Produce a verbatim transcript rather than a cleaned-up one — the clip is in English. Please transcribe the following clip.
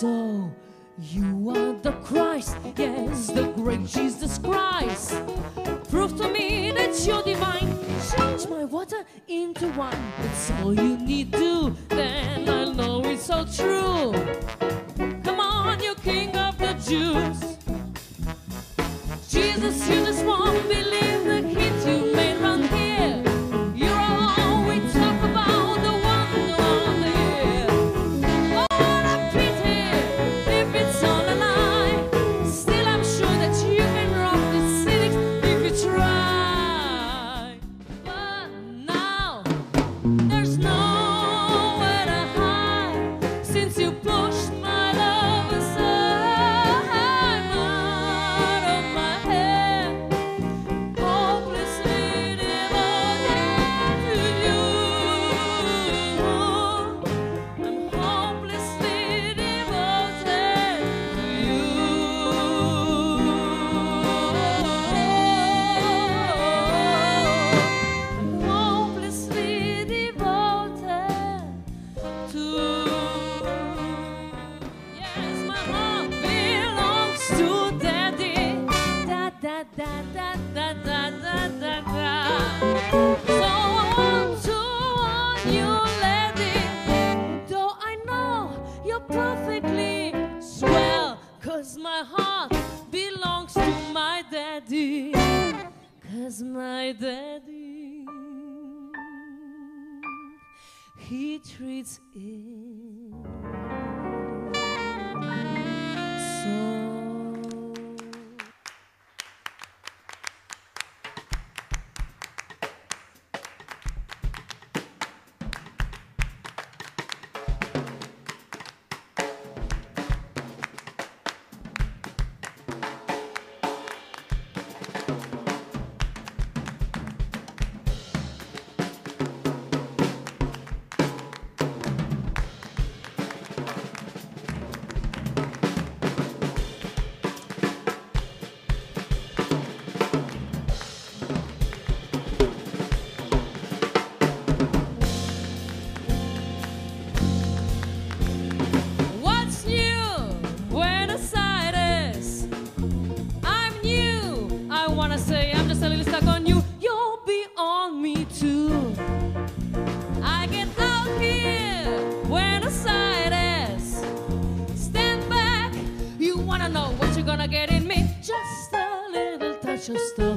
So you are the Christ, yes, the great Jesus Christ. Prove to me that you're divine. Change my water into wine. That's all you need to, then I'll know it's all true. Come on, you King of the Jews. Jesus, you just won't believe the hits you made round here. You're all we talk about, the wonder of the year. Oh, what a pity if it's all a lie. Still, I'm sure that you can rock the cities if you try. But now, there's nowhere to hide since you pushed my love aside. Out of my head, hopelessly devoted to you. I'm hopelessly devoted to you. I'm hopelessly devoted to. Yes, my heart belongs to Daddy. Da da da da da da da da da. So I want to want you, lady. Though I know you're perfectly swell, 'cause my heart belongs to my daddy. 'Cause my daddy, he treats it so. What's new, Buenos Aires? I'm new. I wanna say I'm just a little stuck on you. You'll be on me too. I get out here, Buenos Aires. Stand back. You wanna know what you're gonna get in me? Just a little touch of stone.